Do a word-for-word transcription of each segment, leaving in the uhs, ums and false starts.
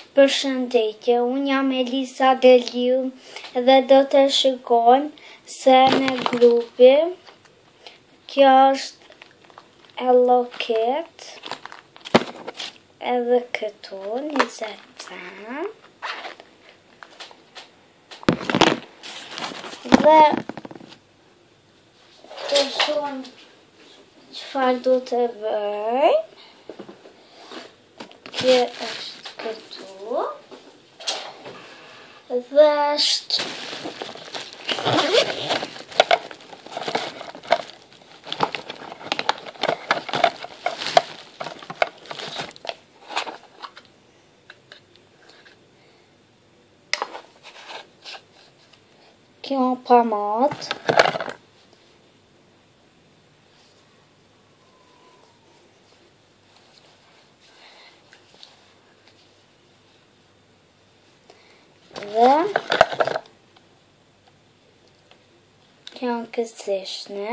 Përshëndetje, unë jam Elisa Deliu dhe do të shikojmë se në grupi, kjo është Hello Kit, edhe këtu, njëzet ta, dhe të shumë qëfar du të bëjmë, kjo është këtu, dhe është kjo pamat, dhe kjo në kësishne,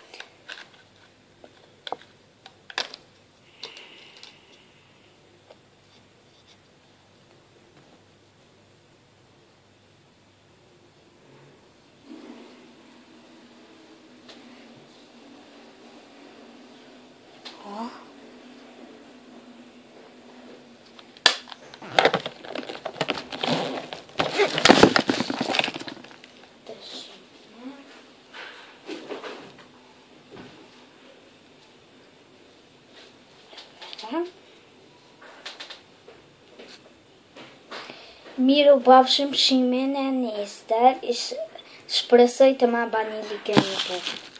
miru bafshim shimin e njëster, shpresoj të ma bani like një po.